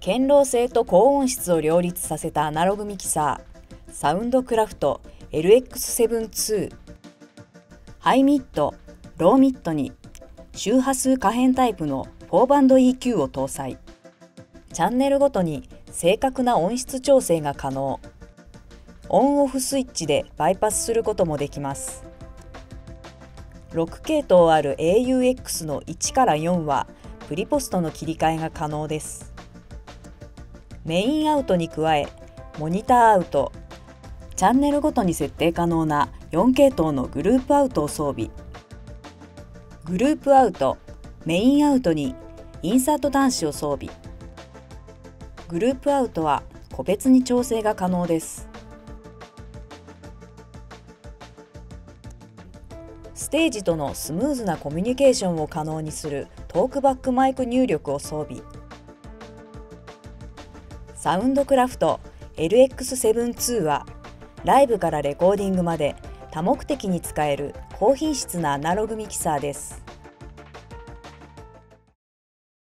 堅牢性と高音質を両立させたアナログミキサー、サウンドクラフト LX7-2。ハイミッド、ローミッドに周波数可変タイプの4バンド EQ を搭載。チャンネルごとに正確な音質調整が可能。オンオフスイッチでバイパスすることもできます。6系統ある AUX の1から4はプリポストの切り替えが可能です。メインアウトに加え、モニターアウト、チャンネルごとに設定可能な4系統のグループアウトを装備。グループアウト、メインアウトにインサート端子を装備。グループアウトは個別に調整が可能です。ステージとのスムーズなコミュニケーションを可能にするトークバックマイク入力を装備。サウンドクラフト LX7-2 はライブからレコーディングまで多目的に使える高品質なアナログミキサーです。